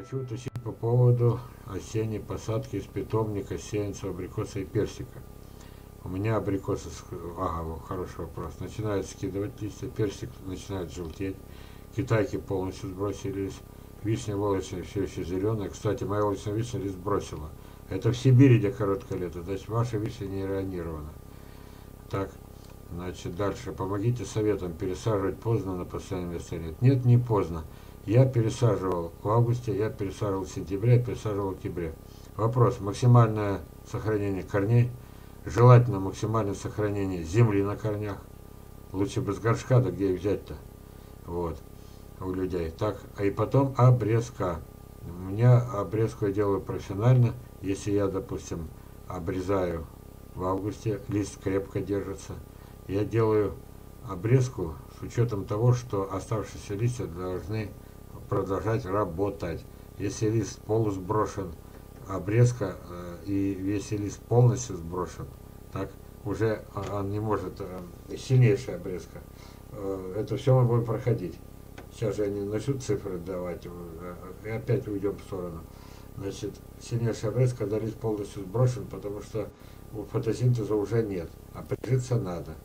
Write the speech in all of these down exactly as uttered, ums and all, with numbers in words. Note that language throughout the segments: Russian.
Хочу уточнить по поводу осенней посадки из питомника сеянца, абрикоса и персика. У меня абрикосы, ага, хороший вопрос, начинают скидывать листья, персик начинает желтеть, китайки полностью сбросились, вишня волочная все еще зеленая. Кстати, моя волочная вишня лист бросила. Это в Сибири, где короткое лето, значит ваша вишня не ионирована. Так, значит дальше. Помогите советом, пересаживать поздно на постоянное место нет. Нет, не поздно. Я пересаживал в августе, я пересаживал в сентябре, я пересаживал в октябре. Вопрос. Максимальное сохранение корней. Желательно максимальное сохранение земли на корнях. Лучше бы с горшка, да где их взять-то? Вот. У людей. Так, а и потом обрезка. У меня обрезку я делаю профессионально. Если я, допустим, обрезаю в августе, лист крепко держится. Я делаю обрезку с учетом того, что оставшиеся листья должны продолжать работать. Если лист полусброшен, обрезка, э, и если лист полностью сброшен, так уже он не может, э, сильнейшая обрезка. Э, это все мы будем проходить. Сейчас же я не начну цифры давать, э, и опять уйдем в сторону. Значит, сильнейшая обрезка, когда лист полностью сброшен, потому что фотосинтеза уже нет, а прижиться надо.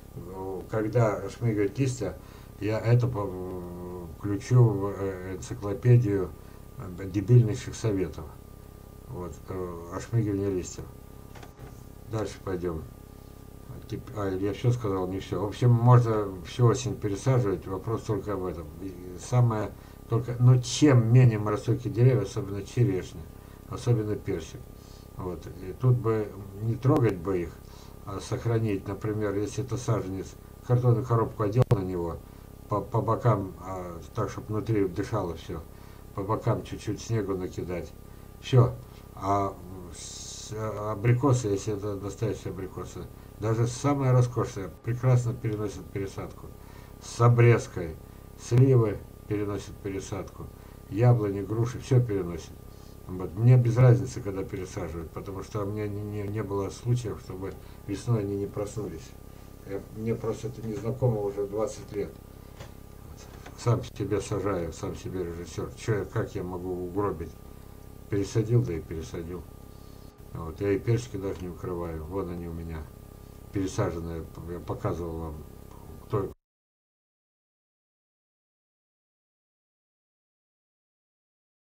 Когда шмыгают листья, я это включу в энциклопедию дебильнейших советов. Вот, ошмыгивание листьев. Дальше пойдем. А, я все сказал, не все. В общем, можно всю осень пересаживать, вопрос только об этом. И самое, только, но чем менее морозостойкие деревья, особенно черешня, особенно персик. Вот, и тут бы не трогать бы их, а сохранить, например, если это саженец, картонную коробку одел на него, по, по бокам, а, так, чтобы внутри дышало все, по бокам чуть-чуть снегу накидать. Все. А с, а, абрикосы, если это настоящие абрикосы, даже самые роскошные, прекрасно переносят пересадку. С обрезкой. Сливы переносят пересадку. Яблони, груши, все переносят. Вот. Мне без разницы, когда пересаживают, потому что у меня не, не, не было случаев, чтобы весной они не проснулись. Я, мне просто это не знакомо уже двадцать лет. Сам себе сажаю, сам себе режиссер. Че, я, как я могу угробить? Пересадил, да и пересадил. Вот. Я и персики даже не укрываю. Вон они у меня пересаженные, я показывал вам.